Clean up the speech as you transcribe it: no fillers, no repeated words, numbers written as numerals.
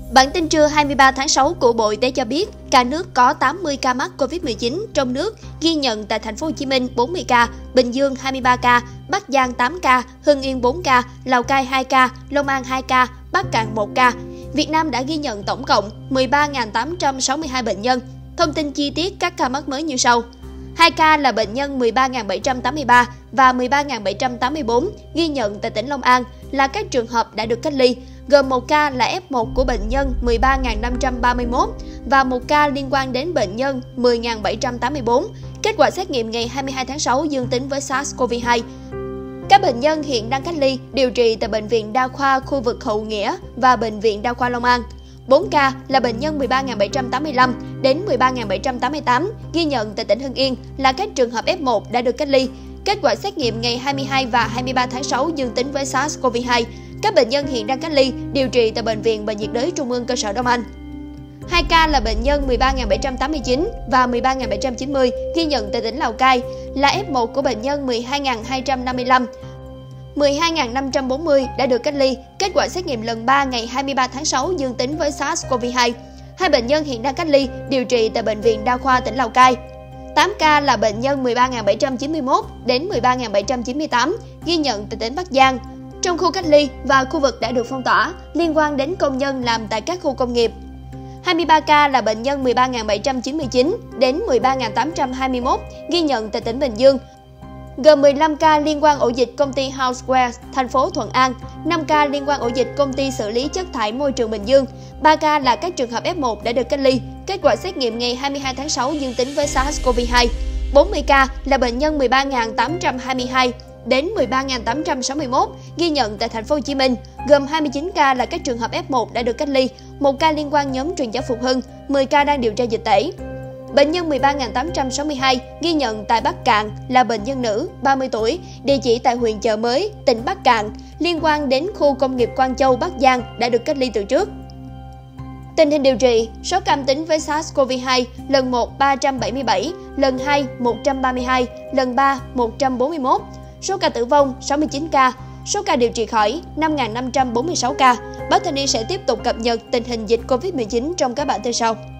Bản tin trưa 23 tháng 6 của Bộ Y tế cho biết, cả nước có 80 ca mắc Covid-19 trong nước, ghi nhận tại thành phố Hồ Chí Minh 40 ca, Bình Dương 23 ca, Bắc Giang 8 ca, Hưng Yên 4 ca, Lào Cai 2 ca, Long An 2 ca, Bắc Kạn 1 ca. Việt Nam đã ghi nhận tổng cộng 13.862 bệnh nhân. Thông tin chi tiết các ca mắc mới như sau. 2 ca là bệnh nhân 13.783 và 13.784 ghi nhận tại tỉnh Long An là các trường hợp đã được cách ly, gồm 1 ca là F1 của bệnh nhân 13.531 và 1 ca liên quan đến bệnh nhân 10.784. Kết quả xét nghiệm ngày 22 tháng 6 dương tính với SARS-CoV-2. Các bệnh nhân hiện đang cách ly, điều trị tại Bệnh viện Đa khoa khu vực Hậu Nghĩa và Bệnh viện Đa khoa Long An. 4 ca là bệnh nhân 13.785 đến 13.788 ghi nhận tại tỉnh Hưng Yên là các trường hợp F1 đã được cách ly. Kết quả xét nghiệm ngày 22 và 23 tháng 6 dương tính với SARS-CoV-2. Các bệnh nhân hiện đang cách ly, điều trị tại Bệnh viện Bệnh nhiệt đới Trung ương cơ sở Đông Anh. 2 ca là bệnh nhân 13.789 và 13.790 ghi nhận tại tỉnh Lào Cai là F1 của bệnh nhân 12.255. 12.540 đã được cách ly, kết quả xét nghiệm lần 3 ngày 23 tháng 6 dương tính với SARS-CoV-2. 2 bệnh nhân hiện đang cách ly, điều trị tại Bệnh viện Đa khoa tỉnh Lào Cai. 8 ca là bệnh nhân 13.791 đến 13.798 ghi nhận tại tỉnh Bắc Giang, trong khu cách ly và khu vực đã được phong tỏa liên quan đến công nhân làm tại các khu công nghiệp. 23 ca là bệnh nhân 13.799 đến 13.821 ghi nhận tại tỉnh Bình Dương, gồm 15 ca liên quan ổ dịch công ty Houseware, thành phố Thuận An, 5 ca liên quan ổ dịch công ty xử lý chất thải môi trường Bình Dương, 3 ca là các trường hợp F1 đã được cách ly, kết quả xét nghiệm ngày 22 tháng 6 dương tính với SARS-CoV-2. 40 ca là bệnh nhân 13.822 đến 13.861 ghi nhận tại thành phố Hồ Chí Minh, gồm 29 ca là các trường hợp F1 đã được cách ly, 1 ca liên quan nhóm truyền giáo Phục Hưng, 10 ca đang điều tra dịch tễ. Bệnh nhân 13.862 ghi nhận tại Bắc Kạn là bệnh nhân nữ, 30 tuổi, địa chỉ tại huyện Chợ Mới, tỉnh Bắc Kạn, liên quan đến khu công nghiệp Quang Châu, Bắc Giang đã được cách ly từ trước. Tình hình điều trị, số ca âm tính với SARS-CoV-2 lần 1 377, lần 2 132, lần 3 141, số ca tử vong 69 ca, số ca điều trị khỏi 5.546 ca. Báo Thanh niên sẽ tiếp tục cập nhật tình hình dịch Covid-19 trong các bản tin sau.